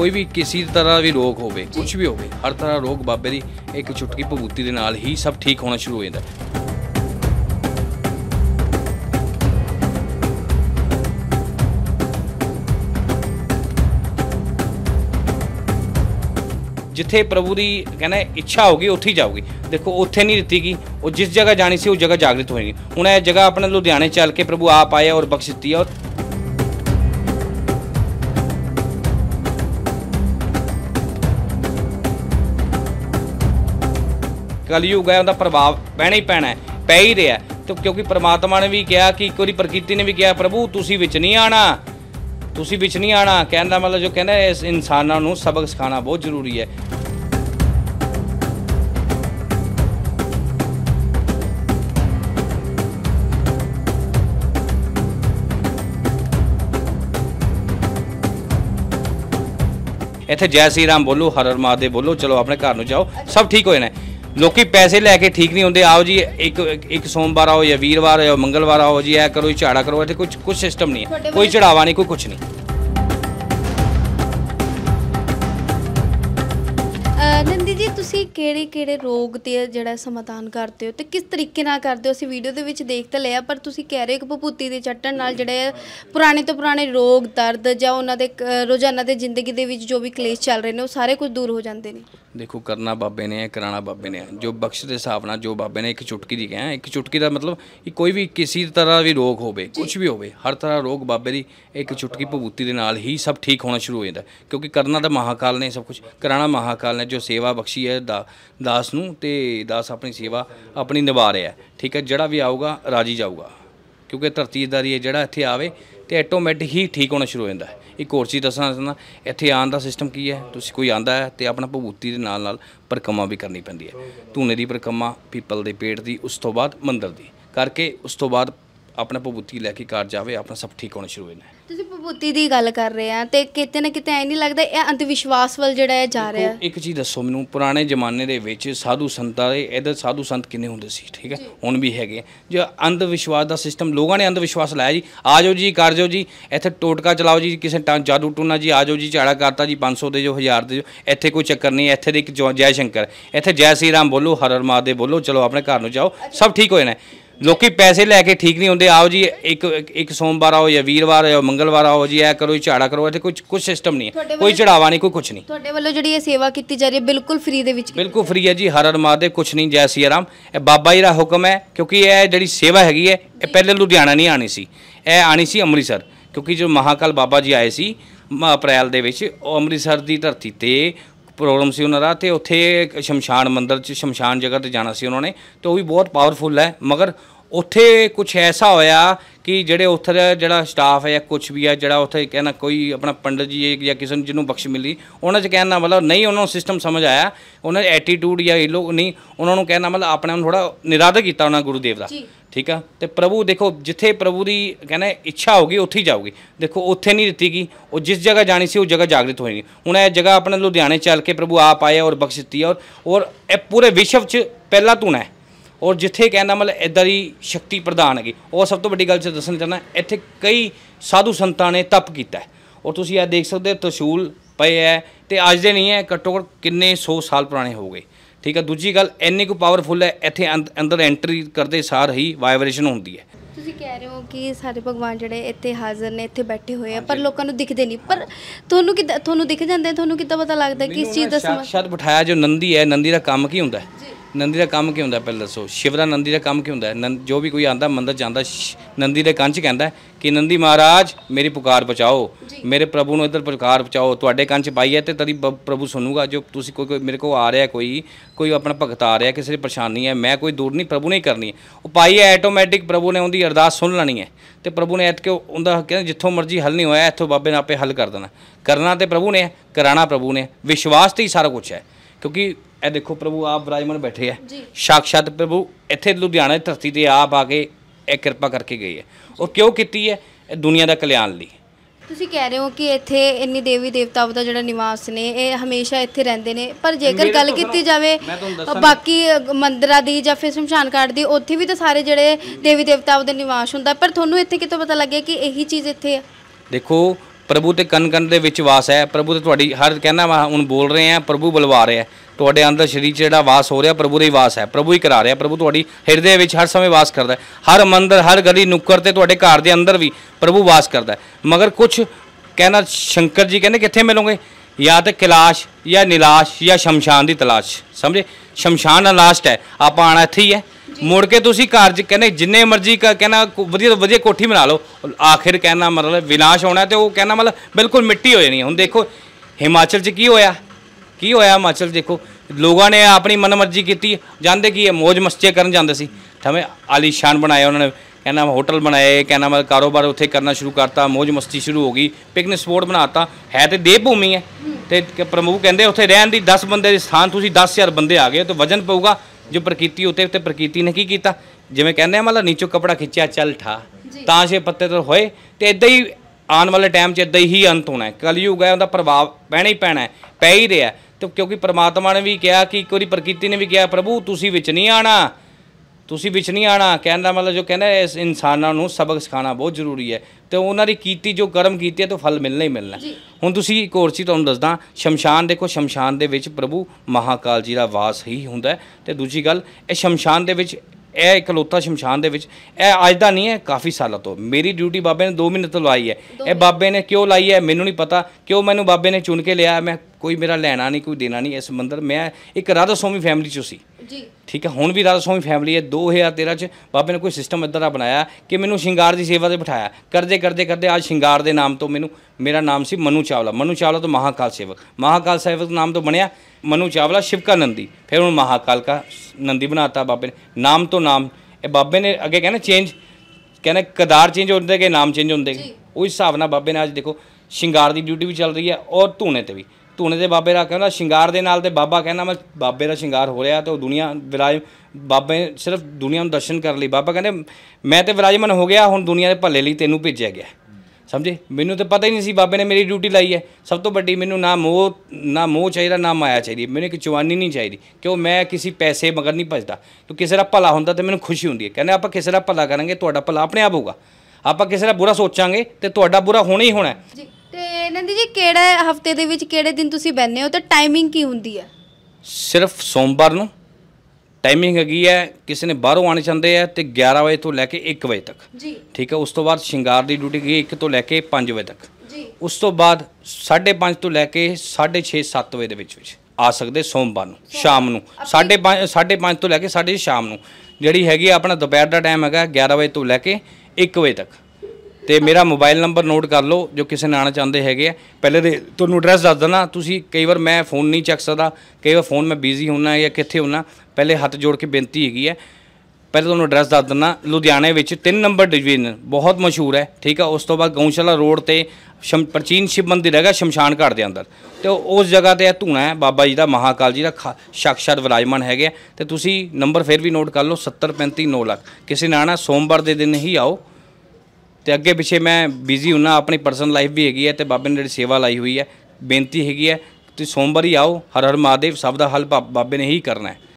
कोई भी किसी तरह भी रोग होवे, कुछ भी होवे, हर तरह रोग बाबे दी एक चुटकी भभूति दे नाल ही सब ठीक होना शुरू हो जाता है। जिथे प्रभु की कहना इच्छा होगी उत्थे ही जाऊगी। देखो उत्थे नहीं दिती गई, वो जिस जगह जानी सी उस जगह जागृत होएगी। हुण यह जगह अपने लुधियाने चल के प्रभु आप आए और बख्श दी है। और कलयुग है, उनका प्रभाव पैना ही पैना है, पै ही रहा है। तो क्योंकि परमात्मा ने भी कहा कि एक बार प्रकृति ने भी कहा प्रभु तुसी विच नहीं आना, तुसी विच नहीं आना। कहने का मतलब जो कहना इस इंसानों को सबक सिखाना बहुत जरूरी है। इत्थे जय श्री राम बोलो, हर हर महादेव बोलो, चलो अपने घर नूं जाओ, सब ठीक हो जाना। लोग पैसे लैके ठीक नहीं होंगे। आओ जी एक सोमवार आओ या वीरवार या मंगलवार आओ जी, ऐ करो झाड़ा करो, इतने कुछ सिस्टम नहीं है, कोई चढ़ावा नहीं, कोई कुछ नहीं। नंदी जी तुसी किहड़े रोग ते जिहड़ा समाधान करते हो ते किस तरीके नाल करते हो? असीं वीडियो दे विच देख तां लिया, पर तुसी कह रहे हो कि भभूति दे चट्टण नाल जिहड़े पुराने तो पुराने रोग दर्द जां उन्हां दे रोज़ाना दे जिंदगी दे विच जो भी क्लेश चल रहे ने वो सारे कुछ दूर हो जाते हैं। देखो करना बाबे ने, कराना बाबे ने, जो बख्श के हिसाब नाल जो बाबे ने एक चुटकी दी कहा, एक चुटकी का मतलब कि कोई भी किसी तरह भी रोग होवे, कुछ भी होवे, हर तरह रोग बाबे दी एक चुटकी भभूति दे नाल ही सब ठीक होना शुरू हो जाता है। क्योंकि करना तो महाकाल ने सब कुछ, कराना महाकाल ने। जो सेवा बख्शी है दास नूं ते दास अपनी सेवा अपनी निभा रहा है, ठीक है। जड़ा भी आऊगा राजी जाऊगा, क्योंकि धरतीदारी है, जड़ा इत्थे आवे तो ऐटोमैटिक ही ठीक होना शुरू हो जाता है। एक होर चीज़ दसना इत्थे आने का सिस्टम की है, तुसीं कोई आंदा है तो अपना भभूति के नाल परिक्रमा भी करनी पैंदी है। धूने की परिक्रमा, पीपल के पेड़ की, उस तो बाद मंदिर की करके उस तो बाद अपना भभूति लैके घर जाए, अपना सब ठीक होना शुरू हो जाना है। तुसीं भभूति की गल कर रहे हैं तो किते ना किते ऐ नहीं लगता ये अंधविश्वास वाल जिहड़ा है जा रहा है? एक चीज़ दसो मैनूं, पुराने जमाने दे विच साधु संतां दे इधर साधु संत किन्ने हुंदे सी, ठीक है, हुण भी हैगे। जो अंधविश्वास का सिस्टम लोगों ने अंधविश्वास लाया जी, आ जाओ जी कर जाओ जी, इत्थे टोटका चलाओ जी, किसी जादू टूना जी, आ जाओ जी झाड़ा करता जी, 500 दे जो 1000 दे जो, इत्थे कोई चक्कर नहीं। इत्थे दे एक जय शंकर, इत्थे जय श्री राम बोलो, हर हर महादेव बोलो, चलो अपने घर नूं जाओ, सब ठीक हो जाना। लोग पैसे लैके ठीक नहीं होंगे। आओ जी एक सोमवार आओ या वीरवार या मंगलवार आओ जी, ऐ करो झाड़ा करो, इतने कुछ सिस्टम नहीं है, कोई चढ़ावा नहीं, कोई कुछ नहीं। तुहाडे वल्लों जिहड़ी सेवा की जा रही है बिल्कुल फ्री दे विच? बिल्कुल फ्री है जी, हर हर महादेव, कुछ नहीं, जय सिया राम। बाबा जी का हुक्म है, क्योंकि यह जिहड़ी सेवा हैगी है पहले लुधियाना नहीं आनी सी, यह आनी सी अमृतसर। क्योंकि जो महाकाल बाबा जी आए सी अप्रैल दे विच, अमृतसर की धरती ते प्रोग्राम से उन्होंने, तो उत्थे शमशान मंदिर शमशान जगह पर जाना सी उन्होंने, तो वो भी बहुत पावरफुल है। मगर उत्थे कुछ ऐसा होया कि जेडे उत्थे जड़ा स्टाफ है या कुछ भी है जड़ा उत्थे कहना कोई अपना पंडित जी या किसी जिन्होंने बख्श मिली, उन्होंने कहना मतलब नहीं उन्होंने सिस्टम समझ आया, उन्होंने एटीट्यूड या ये लोग नहीं, उन्होंने कहना मतलब अपने थोड़ा निरादर किया उन्होंने गुरुदेव का, ठीक है। तो प्रभु देखो जिथे प्रभु की कहना इच्छा होगी उत्थे ही जाऊगी। देखो उत्थे नहीं दिती गई, वो जिस जगह जानी सी उस जगह जागृत होएगी। हुण यह जगह अपने लुधियाने चल के प्रभु आप आए और बख्श दी है। और पूरे विश्व च पहला धूना है, और जिथे कहना मतलब इदां दी शक्ति प्रदान हैगी। और सब तो वड्डी गल दसना चाहना, इत्थे कई साधु संतां ने तप कीता है। और तुसीं यह देख सकते त्रिशूल पे है, तो अज दे नहीं है, घट्टो घट्ट किन्ने 100 साल पुराने हो गए, ठीक है। दूजी गल इन्नी को पावरफुल है, इत्थे अंदर एंट्री करते सार ही वाइब्रेशन होंदी है। ਤੁਸੀਂ ਕਹਿ ਰਹੇ ਹੋ ਕਿ ਸਾਰੇ ਭਗਵਾਨ ਜਿਹੜੇ ਇੱਥੇ ਹਾਜ਼ਰ ਨੇ, ਇੱਥੇ ਬੈਠੇ ਹੋਏ ਆ, ਪਰ ਲੋਕਾਂ ਨੂੰ ਦਿਖਦੇ ਨਹੀਂ। ਪਰ ਤੁਹਾਨੂੰ ਦਿਖ ਜਾਂਦੇ, ਤੁਹਾਨੂੰ ਕਿੱਦਾਂ ਪਤਾ ਲੱਗਦਾ ਕਿ ਇਸ ਚੀਜ਼ ਦਾ ਸਾਖਸ਼ਾਤ ਬਿਠਾਇਆ ਜੋ ਨੰਦੀ ਹੈ, ਨੰਦੀ ਦਾ ਕੰਮ ਕੀ ਹੁੰਦਾ ਹੈ? नंदी का काम क्या होंगे पहले दसो? शिवरा नंदी का काम क्या होंगे? जो भी कोई आता मंदिर जाता नंदी के कंच कहता है कि नंदी महाराज मेरी पुकार पहुँचाओ, मेरे प्रभु ने इधर पुकार पहुँचाओ, तुहाडे कंच पाई है तो तभी प्रभु सुनूगा। जो तुसी कोई मेरे को आ रहा कोई अपना भगत आ रहा है, किसी की परेशानी है, मैं कोई दूर नहीं, प्रभु ने ही करनी है। वो पाई है ऐटोमैटिक प्रभु ने उनकी अरदास सुन लेनी है, तो प्रभु ने ऐतके उनका कहते जितों मर्जी हल नहीं होया इतों बाबे ने आपे हल कर देना। करना तो प्रभु ने, कराना प्रभु ने, विश्वास तो ही सारा कुछ है। क्योंकि ए देखो प्रभु आप विराजमान बैठे है, साक्षात प्रभु इत्थे लुधियाना धरती ते आप आके एक कृपा करके गई है। और क्यों की है? दुनिया का कल्याण लई। ਤੁਸੀਂ ਕਹਿ ਰਹੇ ਹੋ ਕਿ ਇੱਥੇ ਇੰਨੀ ਦੇਵੀ ਦੇਵਤਾਵਾਂ ਦਾ ਜਿਹੜਾ ਨਿਵਾਸ ਨੇ ਇਹ ਹਮੇਸ਼ਾ ਇੱਥੇ ਰਹਿੰਦੇ ਨੇ, ਪਰ ਜੇਕਰ ਗੱਲ ਕੀਤੀ ਜਾਵੇ ਬਾਕੀ ਮੰਦਿਰਾਂ ਦੀ ਜਾਂ ਫਿਰ ਸ਼ਮਸ਼ਾਨ ਘਾਟ ਦੀ, ਉੱਥੇ ਵੀ ਤਾਂ ਸਾਰੇ ਜਿਹੜੇ ਦੇਵੀ ਦੇਵਤਾਵਾਂ ਦਾ ਨਿਵਾਸ ਹੁੰਦਾ, ਪਰ ਤੁਹਾਨੂੰ ਇੱਥੇ ਕਿਤੋਂ ਪਤਾ ਲੱਗਿਆ ਕਿ ਇਹੀ ਚੀਜ਼ ਇੱਥੇ ਹੈ? देखो ਪ੍ਰਭੂ ਤੇ ਕਣ ਕਣ ਦੇ ਵਿੱਚ ਵਾਸ ਹੈ। ਪ੍ਰਭੂ ਤੇ ਤੁਹਾਡੀ ਹਰ ਕਹਿੰਦਾ ਵਾ ਹੁਣ ਬੋਲ ਰਹੇ ਆ, ਪ੍ਰਭੂ ਬੁਲਵਾ ਰਿਹਾ ਤੁਹਾਡੇ ਅੰਦਰ ਸਰੀਰ 'ਚ ਜਿਹੜਾ ਵਾਸ ਹੋ ਰਿਹਾ ਪ੍ਰਭੂ ਦਾ ਹੀ ਵਾਸ ਹੈ। ਪ੍ਰਭੂ ਹੀ ਕਰਾ ਰਿਹਾ। ਪ੍ਰਭੂ ਤੁਹਾਡੀ ਹਿਰਦੇ ਵਿੱਚ ਹਰ ਸਮੇਂ ਵਾਸ ਕਰਦਾ ਹੈ। ਹਰ ਮੰਦਰ, ਹਰ ਗਲੀ ਨੁੱਕਰ ਤੇ ਤੁਹਾਡੇ ਘਰ ਦੇ ਅੰਦਰ ਵੀ ਪ੍ਰਭੂ ਵਾਸ ਕਰਦਾ ਹੈ। ਮਗਰ ਕੁਛ ਕਹਿੰਦਾ ਸ਼ੰਕਰ ਜੀ ਕਹਿੰਦੇ ਕਿੱਥੇ ਮਿਲੋਗੇ, ਜਾਂ ਤਾਂ ਕੈਲਾਸ਼ ਜਾਂ ਨੀਲਾਸ਼ ਜਾਂ ਸ਼ਮਸ਼ਾਨ ਦੀ ਤਲਾਸ਼। ਸਮਝੇ, ਸ਼ਮਸ਼ਾਨ ਲਾਸਟ ਹੈ, ਆਪਾਂ ਆਣਾ ਇੱਥੇ ਹੀ ਹੈ। ਮੁੜ ਕੇ ਤੁਸੀਂ ਘਰ 'ਚ ਕਹਿੰਦੇ ਜਿੰਨੇ ਮਰਜ਼ੀ ਕਹਿੰਦਾ ਵਧੀਆ ਤੋਂ ਵਧੀਆ ਕੋਠੀ ਬਣਾ ਲਓ, ਆਖਿਰ ਕਹਿਣਾ ਮਤਲਬ ਵਿਨਾਸ਼ ਹੋਣਾ ਤੇ ਉਹ ਕਹਿਣਾ ਮਤਲਬ ਬਿਲਕੁਲ ਮਿੱਟੀ ਹੋ ਜਾਣੀ ਹੈ। ਹੁਣ ਦੇਖੋ ਹਿਮਾਚਲ 'ਚ ਕੀ ਹੋਇਆ ਹਿਮਾਚਲ ਦੇਖੋ ਲੋਕਾਂ ਨੇ ਆਪਣੀ ਮਨਮਰਜ਼ੀ ਕੀਤੀ। ਜਾਂਦੇ ਕੀ ਹੈ, ਮੌਜ ਮਸਤੀ ਕਰਨ ਜਾਂਦੇ ਸੀ, ਠਵੇਂ ਆਲੀਸ਼ਾਨ ਬਣਾਏ ਉਹਨਾਂ ਨੇ, ਕਹਿੰਦਾ ਹੋਟਲ ਬਣਾਏ, ਕਹਿੰਦਾ ਮਤਲਬ ਕਾਰੋਬਾਰ ਉੱਥੇ ਕਰਨਾ ਸ਼ੁਰੂ ਕਰਤਾ, ਮੌਜ ਮਸਤੀ ਸ਼ੁਰੂ ਹੋ ਗਈ, ਪਿਕਨਿਕ ਸਪੋਟ ਬਣਾਤਾ। ਹੈ ਤੇ ਦੇਵ ਭੂਮੀ ਹੈ ਤੇ ਪ੍ਰਭੂ ਕਹਿੰਦੇ ਉੱਥੇ ਰਹਿਣ ਦੀ 10 ਬੰਦੇ ਦੇ ਸਥਾਨ ਤੁਸੀਂ 10,000 ਬੰਦੇ ਆ ਗਏ ਤਾਂ ਵਜਨ ਪਊਗਾ ਜੋ ਪ੍ਰਕਿਰਤੀ ਉੱਤੇ। ਤੇ ਪ੍ਰਕਿਰਤੀ ਨੇ ਕੀ ਕੀਤਾ, ਜਿਵੇਂ ਕਹਿੰਦੇ ਆ ਮਤਲਬ ਨੀਚੋਂ ਕਪੜਾ ਖਿੱਚਿਆ ਚੱਲ ਠਾ ਤਾਂ 6 ਪੱਤੇ ਤੋਂ ਹੋਏ। ਤੇ ਇਦਾਂ ਹੀ ਆਉਣ ਵਾਲੇ ਟਾਈਮ 'ਚ ਇਦਾਂ ਹੀ ਅੰਤ ਹੋਣਾ ਹੈ। ਕਲਯੁਗ ਹੈ, ਉਹਦਾ ਪ੍ਰਭਾਵ ਪੈਣਾ ਹੀ ਪੈਣਾ, ਪੈ ਹੀ ਰਿਹਾ। ਤੇ ਕਿਉਂਕਿ ਪਰਮਾਤਮਾ ਨੇ ਵੀ ਕਿਹਾ ਕਿ ਇੱਕ ਵਾਰੀ ਪ੍ਰਕਿਰਤੀ ਨੇ ਵੀ ਕਿਹਾ ਪ੍ਰਭੂ ਤੁਸੀਂ ਵਿੱਚ ਨਹੀਂ ਆਉਣਾ, ਤੁਸੀਂ ਵਿੱਚ ਨਹੀਂ ਆਉਣਾ। ਕਹਿਣ ਦਾ ਮਤਲਬ ਜੋ ਕਹਿੰਦਾ ਇਸ ਇਨਸਾਨਾਂ ਨੂੰ ਸਬਕ ਸਿਖਾਉਣਾ ਬਹੁਤ ਜ਼ਰੂਰੀ ਹੈ। ਤੇ ਉਹਨਾਂ ਦੀ ਕੀਤੀ ਜੋ ਕਰਮ ਕੀਤੀ ਹੈ ਤਾਂ ਫਲ ਮਿਲਣਾ ਹੀ ਮਿਲਣਾ। ਹੁਣ ਤੁਸੀਂ ਇੱਕ ਹੋਰ ਚੀਜ਼ ਤੁਹਾਨੂੰ ਦੱਸਦਾ, ਸ਼ਮਸ਼ਾਨ ਦੇਖੋ, ਸ਼ਮਸ਼ਾਨ ਦੇ ਵਿੱਚ ਪ੍ਰਭੂ ਮਹਾਕਾਲ ਜੀ ਦਾ ਵਾਸ ਹੀ ਹੁੰਦਾ। ਤੇ ਦੂਜੀ ਗੱਲ, ਇਹ ਸ਼ਮਸ਼ਾਨ ਦੇ ਵਿੱਚ ਇਹ ਇਕਲੌਤਾ ਸ਼ਮਸ਼ਾਨ ਦੇ ਵਿੱਚ ਇਹ ਅੱਜ ਦਾ ਨਹੀਂ ਹੈ, ਕਾਫੀ ਸਾਲਾਂ ਤੋਂ ਮੇਰੀ ਡਿਊਟੀ ਬਾਬੇ ਨੇ 2 ਮਹੀਨੇ ਤੋਂ ਲਾਈ ਹੈ। ਇਹ ਬਾਬੇ ਨੇ ਕਿਉਂ ਲਾਈ ਹੈ ਮੈਨੂੰ ਨਹੀਂ ਪਤਾ, ਕਿਉਂ ਮੈਨੂੰ ਬਾਬੇ ਨੇ ਚੁਣ ਕੇ ਲਿਆ। ਮੈਂ ਕੋਈ ਮੇਰਾ ਲੈਣਾ ਨਹੀਂ, ਕੋਈ ਦੇਣਾ ਨਹੀਂ ਇਸ ਮੰਦਰ। ਮੈਂ ਇੱਕ ਰਾਧਾ ਸਵਾਮੀ ਫੈਮਿਲੀ 'ਚੋਂ ਸੀ ਜੀ, ਠੀਕ ਹੈ। ਹੁਣ ਵੀ ਰਾਧਾ ਸਵਾਮੀ ਫੈਮਿਲੀ ਹੈ। 2013 'ਚ ਬਾਬੇ ਨੇ ਕੋਈ ਸਿਸਟਮ ਇੱਦਾਂ ਦਾ ਬਣਾਇਆ ਕਿ ਮੈਨੂੰ ਸ਼ਿੰਗਾਰ ਦੀ ਸੇਵਾ 'ਤੇ ਬਿਠਾਇਆ। ਕਰਦੇ ਅੱਜ ਸ਼ਿੰਗਾਰ ਦੇ ਨਾਮ ਤੋਂ ਮੈਨੂੰ, ਮੇਰਾ ਨਾਮ ਸੀ ਮਨੂ ਚਾਵਲਾ। ਮਨੂ ਚਾਵਲਾ ਤੋਂ ਮਹਾਕਾਲ ਸੇਵਕ ਨਾਮ ਤੋਂ ਬਣਿਆ ਮਨੂ ਚਾਵਲਾ ਸ਼ਿਵ ਕਾ ਨੰਦੀ। ਫਿਰ ਹੁਣ ਮਹਾਕਾਲ ਕਾ ਨੰਦੀ ਬਣਾਤਾ ਬਾਬੇ ਨੇ, ਨਾਮ ਤੋਂ ਨਾਮ। ਇਹ ਬਾਬੇ ਨੇ ਅੱਗੇ ਕਹਿੰਦਾ ਚੇਂਜ, ਕਹਿੰਦਾ ਕਦਾਰ ਚੇਂਜ ਹੁੰਦੇ ਕਿ ਨਾਮ ਚੇਂਜ ਹੁੰਦੇ। ਉਸ ਹਿਸਾਬ ਨਾਲ ਬਾਬੇ ਨੇ ਅੱਜ ਦੇਖੋ ਸ਼ਿੰਗਾਰ ਦੀ ਡਿਊਟੀ ਵੀ ਚੱਲ ਰਹੀ ਹੈ ਔਰ ਧੂਣੇ 'ਤੇ ਵੀ। ਧੂਣੇ ਦੇ ਬਾਬੇ ਦਾ ਕਹਿੰਦਾ ਸ਼ਿੰਗਾਰ ਦੇ ਨਾਲ, ਤੇ ਬਾਬਾ ਕਹਿੰਦਾ ਮੈਂ ਬਾਬੇ ਦਾ ਸ਼ਿੰਗਾਰ ਹੋ ਰਿਹਾ ਤੇ ਉਹ ਦੁਨੀਆ ਵਿਰਾਜ, ਬਾਬੇ ਸਿਰਫ ਦੁਨੀਆ ਨੂੰ ਦਰਸ਼ਨ ਕਰਨ ਲਈ। ਬਾਬਾ ਕਹਿੰਦੇ ਮੈਂ ਤੇ ਵਿਰਾਜਮਾਨ ਹੋ ਗਿਆ, ਹੁਣ ਦੁਨੀਆ ਦੇ ਭਲੇ ਲਈ ਤੈਨੂੰ ਭੇਜਿਆ ਗਿਆ। ਸਮਝੇ, ਮੈਨੂੰ ਤਾਂ ਪਤਾ ਹੀ ਨਹੀਂ ਸੀ ਬਾਬੇ ਨੇ ਮੇਰੀ ਡਿਊਟੀ ਲਾਈ ਹੈ। ਸਭ ਤੋਂ ਵੱਡੀ ਮੈਨੂੰ ਨਾ ਮੋਹ ਚਾਹੀਦਾ, ਨਾ ਮਾਇਆ ਚਾਹੀਦੀ, ਮੈਨੂੰ ਇੱਕ ਚਵਾਨੀ ਨਹੀਂ ਚਾਹੀਦੀ। ਕਿਉਂ ਮੈਂ ਕਿਸੇ ਪੈਸੇ ਮਗਰ ਨਹੀਂ ਭੱਜਦਾ। ਕਿਉਂ ਕਿਸੇ ਦਾ ਭਲਾ ਹੁੰਦਾ ਤਾਂ ਮੈਨੂੰ ਖੁਸ਼ੀ ਹੁੰਦੀ ਹੈ। ਕਹਿੰਦੇ ਆਪਾਂ ਕਿਸੇ ਦਾ ਭਲਾ ਕਰਾਂਗੇ ਤੁਹਾਡਾ ਭਲਾ ਆਪਣੇ ਆਪ ਹੋਊਗਾ। ਆਪਾਂ ਕਿਸੇ ਦਾ ਬੁਰਾ ਸੋਚਾਂਗੇ ਤੇ ਤੁਹਾਡਾ ਬੁਰਾ ਹੋਣਾ ਹੀ ਹੋਣਾ ਜੀ। ਤੇ ਨੰਦੀ ਜੀ ਕਿਹੜਾ ਹਫਤੇ ਦੇ ਵਿੱਚ ਕਿਹੜੇ ਦਿਨ ਤੁਸੀਂ ਬਹਿੰਦੇ ਹੋ ਤੇ ਟਾਈਮਿੰਗ ਕੀ ਹੁੰਦੀ ਹੈ? ਸਿਰਫ ਸੋਮਵਾਰ ਨੂੰ ਟਾਈਮਿੰਗ ਹੈਗੀ ਹੈ, ਕਿਸੇ ਨੇ ਬਾਹਰੋਂ ਆਉਣੇ ਚਾਹੁੰਦੇ ਆ ਤੇ 11 ਵਜੇ ਤੋਂ ਲੈ ਕੇ 1 ਵਜੇ ਤੱਕ ਜੀ, ਠੀਕ ਹੈ। ਉਸ ਤੋਂ ਬਾਅਦ ਸ਼ਿੰਗਾਰ ਦੀ ਡਿਊਟੀ ਗਈ 1 ਤੋਂ ਲੈ ਕੇ 5 ਵਜੇ ਤੱਕ ਜੀ। ਉਸ ਤੋਂ ਬਾਅਦ 5:30 ਤੋਂ ਲੈ ਕੇ 6:30 7 ਵਜੇ ਦੇ ਵਿੱਚ ਆ ਸਕਦੇ। ਸੋਮਵਾਰ ਨੂੰ ਸ਼ਾਮ ਨੂੰ 5:30 ਤੋਂ ਲੈ ਕੇ 6:30 ਸ਼ਾਮ ਨੂੰ ਜਿਹੜੀ ਹੈਗੀ ਆਪਣਾ ਦੁਪਹਿਰ ਦਾ ਟਾਈਮ ਹੈਗਾ 11 ਵਜੇ ਤੋਂ ਲੈ ਕੇ 1 ਵਜੇ ਤੱਕ। ਤੇ ਮੇਰਾ ਮੋਬਾਈਲ ਨੰਬਰ ਨੋਟ ਕਰ ਲਓ ਜੋ ਕਿਸੇ ਨੇ ਆਉਣਾ ਚਾਹੁੰਦੇ ਹੈਗੇ ਆ। ਪਹਿਲੇ ਦੇ ਤੁਹਾਨੂੰ ਐਡਰੈਸ ਦੱਸ ਦੇਣਾ। ਤੁਸੀਂ ਕਈ ਵਾਰ ਮੈਂ ਫ਼ੋਨ ਨਹੀਂ ਚੱਕ ਸਕਦਾ, ਕਈ ਵਾਰ ਫ਼ੋਨ ਮੈਂ ਬਿਜ਼ੀ ਹੁੰਦਾ ਜਾਂ ਕਿੱਥੇ ਹੁੰਦਾ। ਪਹਿਲੇ ਹੱਥ ਜੋੜ ਕੇ ਬੇਨਤੀ ਹੈਗੀ ਹੈ, ਪਹਿਲੇ ਤੁਹਾਨੂੰ ਐਡਰੈਸ ਦੱਸ ਦਿੰਦਾ। ਲੁਧਿਆਣੇ ਵਿੱਚ 3 ਨੰਬਰ ਡਿਵੀਜ਼ਨ ਬਹੁਤ ਮਸ਼ਹੂਰ ਹੈ, ਠੀਕ ਹੈ। ਉਸ ਤੋਂ ਬਾਅਦ ਗਊਸ਼ਾਲਾ ਰੋਡ ਤੇ ਪ੍ਰਾਚੀਨ ਸ਼ਿਵ ਮੰਦਿਰ ਹੈਗਾ ਸ਼ਮਸ਼ਾਨ ਘਾਟ ਦੇ ਅੰਦਰ, ਤੇ ਉਸ ਜਗ੍ਹਾ ਤੇ ਇਹ ਧੂਣਾ ਹੈ ਬਾਬਾ ਜੀ ਦਾ, ਮਹਾਕਾਲ ਜੀ ਦਾ ਸਾਕਸ਼ਾਤ ਵਿਰਾਜਮਾਨ ਹੈਗੇ। ਤੇ ਤੁਸੀਂ ਨੰਬਰ ਫਿਰ ਵੀ ਨੋਟ ਕਰ ਲਓ 7035 9 ਲੱਖ। ਕਿਸੇ ਨੇ ਆਉਣਾ ਸੋਮਵਾਰ ਦੇ ਦਿਨ ਹੀ ਆਓ। ਤੇ ਅੱਗੇ ਪਿੱਛੇ ਮੈਂ ਬਿਜ਼ੀ ਹੁੰਨਾ, ਆਪਣੀ ਪਰਸਨਲ ਲਾਈਫ ਵੀ ਹੈਗੀ ਹੈ ਤੇ ਬਾਬੇ ਨੇ ਜਿਹੜੀ ਸੇਵਾ ਲਾਈ ਹੋਈ ਹੈ। ਬੇਨਤੀ ਹੈਗੀ ਹੈ ਤੁਸੀਂ ਸੋਮਵਾਰ ਹੀ ਆਓ। ਹਰ ਹਰ ਮਹਾਦੇਵ, ਸਭ ਦਾ ਹੱਲ ਬਾਬੇ ਨੇ ਹੀ ਕਰਨਾ ਹੈ।